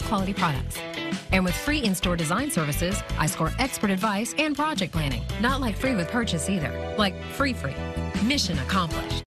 quality products. And with free in-store design services, I score expert advice and project planning. Not like free with purchase either, like free. Mission accomplished.